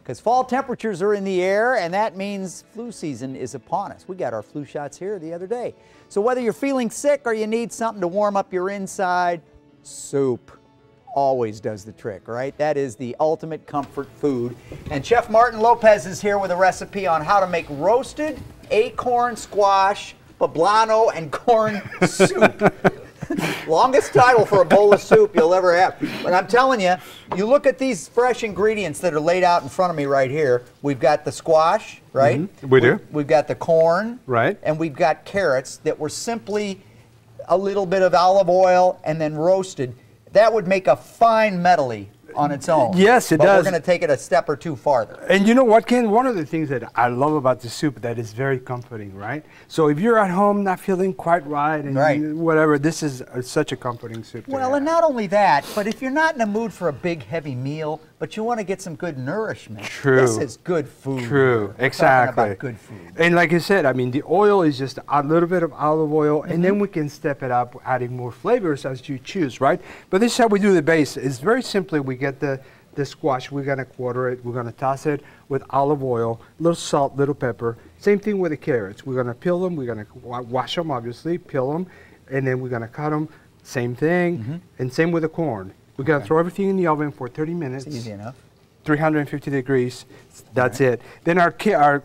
because fall temperatures are in the air, and that means flu season is upon us. We got our flu shots here the other day. So whether you're feeling sick or you need something to warm up your inside, soup always does the trick, right? That is the ultimate comfort food. And Chef Martin Lopez is here with a recipe on how to make roasted acorn squash, poblano, and corn soup. Longest title for a bowl of soup you'll ever have. But I'm telling you, you look at these fresh ingredients that are laid out in front of me right here. We've got the squash, right? We do. We've got the corn. Right. And we've got carrots that were simply a little bit of olive oil and then roasted. That would make a fine medley on its own. Yes, it but does. We're going to take it a step or two farther. And you know what, Ken? One of the things that I love about the soup that is very comforting, right? So if you're at home not feeling quite right and whatever, this is such a comforting soup. Well, and not only that, but if you're not in the mood for a big, heavy meal, but you want to get some good nourishment, this is good food. True, We're exactly. talking about good food. And like I said, I mean, the oil is just a little bit of olive oil, and then we can step it up, adding more flavors as you choose, right? But this is how we do the base. It's very simply, we get the squash, we're gonna quarter it, we're gonna toss it with olive oil, little salt, little pepper. Same thing with the carrots. We're gonna peel them, we're gonna wash them, obviously, peel them, and then we're gonna cut them. Same thing, and same with the corn. We're gonna throw everything in the oven for 30 minutes. It's easy enough. 350 degrees. That's it. Then our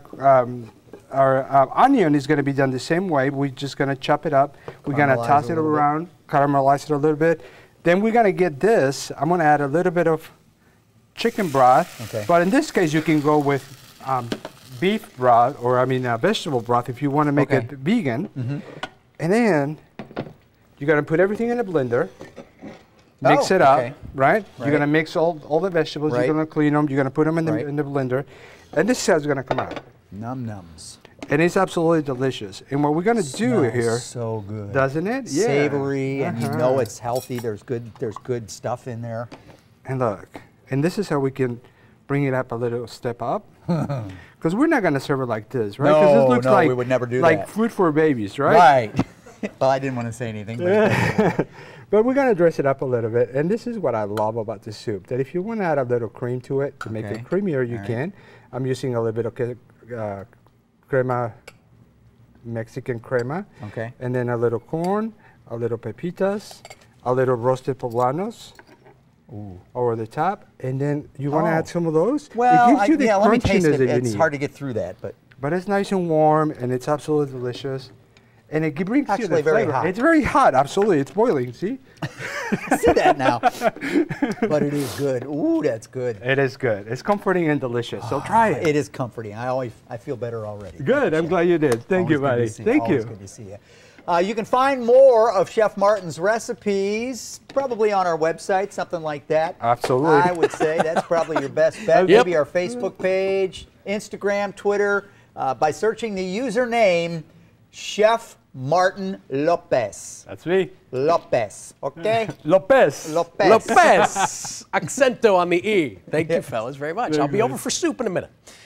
onion is gonna be done the same way. We're just gonna chop it up. We're gonna toss it around, caramelize it a little bit. Then we're gonna get this. I'm gonna add a little bit of chicken broth, but in this case you can go with beef broth, or vegetable broth if you want to make it vegan. And then you're going to put everything in a blender, mix it up, right? You're going to mix all the vegetables, you're going to clean them, you're going to put them in the blender, and this is how it's going to come out. Num-nums. And it's absolutely delicious. And what we're going to do here, so good, doesn't it? Yeah. Savory, and you know it's healthy. There's good stuff in there. And look. And this is how we can bring it up a little step up. Because we're not going to serve it like this, right? Because it looks like, we would never do like that. food for babies, right? Right. Well, I didn't want to say anything. But, but we're going to dress it up a little bit. And this is what I love about the soup, that if you want to add a little cream to it to make it creamier, you can. I'm using a little bit of crema, Mexican crema. Okay. And then a little corn, a little pepitas, a little roasted poblanos. Over the top, and then you want to add some of those. Well, it gives you the let me taste it. that you It's need. hard to get through that, but it's nice and warm, and it's absolutely delicious, and it brings you the very flavor. hot. It's very hot, absolutely. It's boiling. See? See that now? But it is good. Ooh, that's good. It is good. It's comforting and delicious. So try it. It is comforting. I feel better already. Good. I'm glad you did. Thank you, buddy. Thank you. Good to see you. You can find more of Chef Martin's recipes probably on our website, something like that. Absolutely. I would say that's probably your best bet. Maybe our Facebook page, Instagram, Twitter, by searching the username Chef Martin Lopez. That's me. Lopez, okay? Lopez. Lopez. Lopez. Accento on the E. Thank you, fellas, very much. I'll be over for soup in a minute.